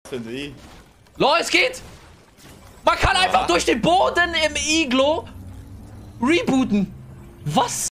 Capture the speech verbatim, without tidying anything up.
Finde ich. Lol, es geht! Man kann einfach durch den Boden im Iglo rebooten. Was?